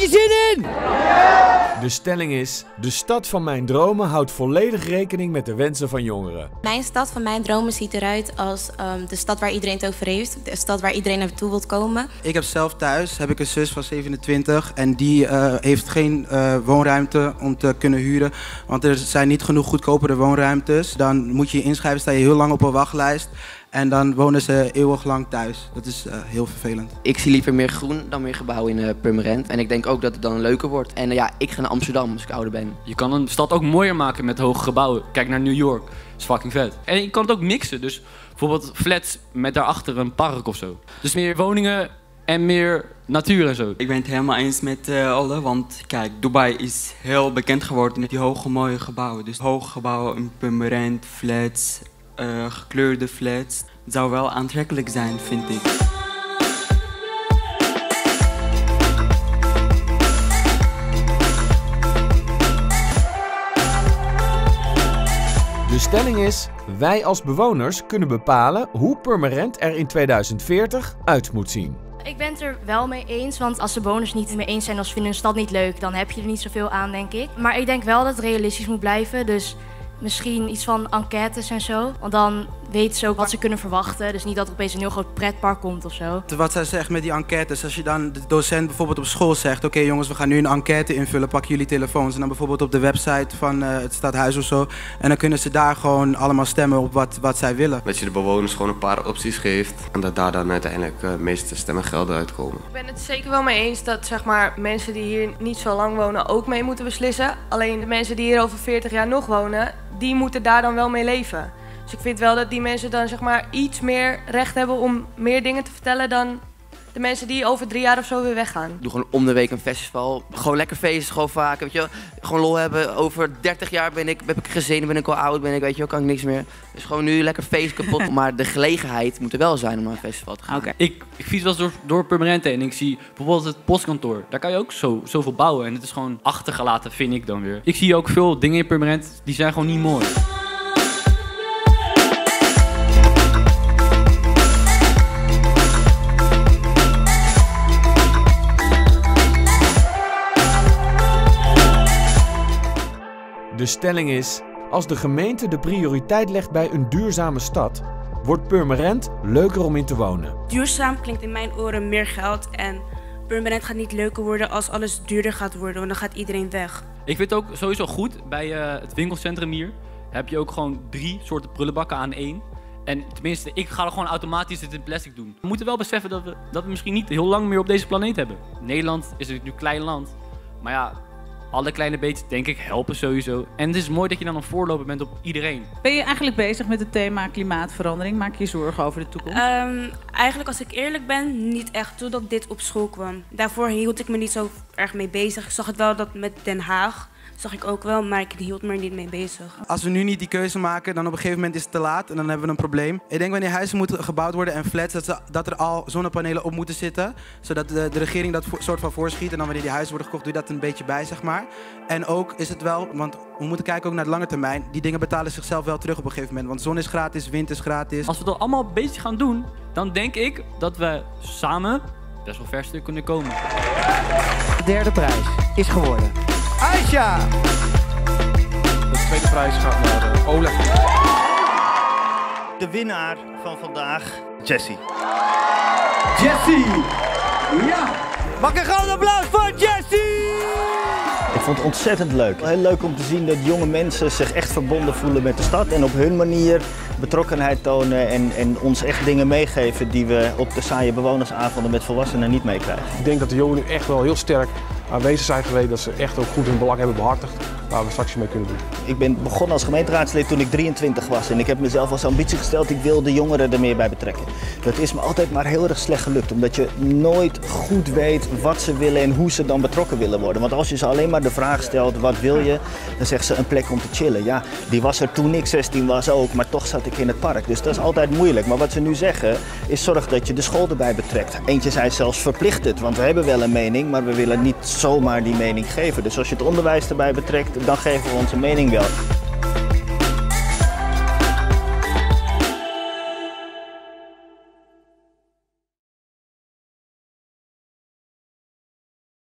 je zin in? De stelling is, de stad van mijn dromen houdt volledig rekening met de wensen van jongeren. Mijn stad van mijn dromen ziet eruit als de stad waar iedereen het over heeft. De stad waar iedereen naartoe wilt komen. Ik heb zelf thuis een zus van 27 en die heeft geen woonruimte om te kunnen huren. Want er zijn niet genoeg goedkopere woonruimtes. Dan moet je je inschrijven, sta je heel lang op een wachtlijst. En dan wonen ze eeuwig lang thuis. Dat is heel vervelend. Ik zie liever meer groen dan meer gebouwen in Purmerend. En ik denk ook dat het dan leuker wordt. En ja, ik ga naar Amsterdam als ik ouder ben. Je kan een stad ook mooier maken met hoge gebouwen. Kijk naar New York. Dat is fucking vet. En je kan het ook mixen. Dus bijvoorbeeld flats met daarachter een park of zo. Dus meer woningen en meer natuur en zo. Ik ben het helemaal eens met Olle, want kijk, Dubai is heel bekend geworden met die hoge mooie gebouwen. Dus hoge gebouwen in Purmerend, flats, gekleurde flats. Het zou wel aantrekkelijk zijn, vind ik. De stelling is, wij als bewoners kunnen bepalen hoe Purmerend er in 2040 uit moet zien. Ik ben het er wel mee eens, want als de bewoners niet mee eens zijn of vinden hun stad niet leuk, dan heb je er niet zoveel aan, denk ik. Maar ik denk wel dat het realistisch moet blijven, dus misschien iets van enquêtes en zo. Want dan weten ze ook wat ze kunnen verwachten. Dus niet dat er opeens een heel groot pretpark komt of zo. Wat zij zegt met die enquêtes, als je dan de docent bijvoorbeeld op school zegt, oké jongens, we gaan nu een enquête invullen, pak jullie telefoons. En dan bijvoorbeeld op de website van het stadhuis of zo. En dan kunnen ze daar gewoon allemaal stemmen op wat zij willen. Dat je de bewoners gewoon een paar opties geeft en dat daar dan uiteindelijk de meeste stemmengelden uitkomen. Ik ben het zeker wel mee eens dat zeg maar, mensen die hier niet zo lang wonen ook mee moeten beslissen. Alleen de mensen die hier over 40 jaar nog wonen, die moeten daar dan wel mee leven. Dus ik vind wel dat die mensen dan zeg maar iets meer recht hebben om meer dingen te vertellen dan de mensen die over 3 jaar of zo weer weggaan. Doe gewoon om de week een festival. Gewoon lekker feesten, gewoon vaak. Weet je wel? Gewoon lol hebben. Over 30 jaar heb ik gezin, ben ik al oud, weet je wel, kan ik niks meer. Dus gewoon nu lekker feest kapot. Maar de gelegenheid moet er wel zijn om naar een festival te gaan. Okay. Ik fiets wel eens door Purmerend heen en ik zie bijvoorbeeld het postkantoor. Daar kan je ook zoveel bouwen en het is gewoon achtergelaten, vind ik dan weer. Ik zie ook veel dingen in Purmerend, die zijn gewoon niet mooi. De stelling is, als de gemeente de prioriteit legt bij een duurzame stad, wordt Purmerend leuker om in te wonen. Duurzaam klinkt in mijn oren meer geld en Purmerend gaat niet leuker worden als alles duurder gaat worden, want dan gaat iedereen weg. Ik vind het ook sowieso goed, bij het winkelcentrum hier heb je ook gewoon 3 soorten prullenbakken aan 1. En tenminste, ik ga er gewoon automatisch dit in plastic doen. We moeten wel beseffen dat we misschien niet heel lang meer op deze planeet hebben. Nederland is natuurlijk nu een klein land, maar ja, alle kleine beetjes, denk ik, helpen sowieso. En het is mooi dat je dan een voorloper bent op iedereen. Ben je eigenlijk bezig met het thema klimaatverandering? Maak je je zorgen over de toekomst? Eigenlijk, als ik eerlijk ben, niet echt totdat dit op school kwam. Daarvoor hield ik me niet zo erg mee bezig. Ik zag het wel dat met Den Haag, zag ik ook wel, maar ik hield me er niet mee bezig. Als we nu niet die keuze maken, dan op een gegeven moment is het te laat en dan hebben we een probleem. Ik denk wanneer huizen moeten gebouwd worden en flats, dat er al zonnepanelen op moeten zitten. Zodat de regering dat soort van voorschiet en dan wanneer die huizen worden gekocht, doe je dat een beetje bij, zeg maar. En ook is het wel, want we moeten kijken ook naar de lange termijn, die dingen betalen zichzelf wel terug op een gegeven moment. Want zon is gratis, wind is gratis. Als we dat allemaal een beetje gaan doen, dan denk ik dat we samen best wel ver stuk kunnen komen. De derde prijs is geworden Aisha! De tweede prijs gaat naar Oleg. De winnaar van vandaag, Jessie. Jessie! Ja! Mag een groot applaus voor Jessie! Ik vond het ontzettend leuk. Heel leuk om te zien dat jonge mensen zich echt verbonden voelen met de stad en op hun manier betrokkenheid tonen en ons echt dingen meegeven die we op de saaie bewonersavonden met volwassenen niet meekrijgen. Ik denk dat de jongeren nu echt wel heel sterk aanwezig zijn geweest, dat ze echt ook goed hun belang hebben behartigd, waar we straks mee kunnen doen. Ik ben begonnen als gemeenteraadslid toen ik 23 was en ik heb mezelf als ambitie gesteld, ik wil de jongeren er meer bij betrekken. Dat is me altijd maar heel erg slecht gelukt, omdat je nooit goed weet wat ze willen en hoe ze dan betrokken willen worden. Want als je ze alleen maar de vraag stelt, wat wil je, dan zegt ze een plek om te chillen. Ja, die was er toen ik 16 was ook, maar toch zat ik in het park. Dus dat is altijd moeilijk. Maar wat ze nu zeggen, is zorg dat je de school erbij betrekt. Eentje zei zelfs verplichtend, want we hebben wel een mening, maar we willen niet zomaar die mening geven. Dus als je het onderwijs erbij betrekt, dan geven we onze mening wel.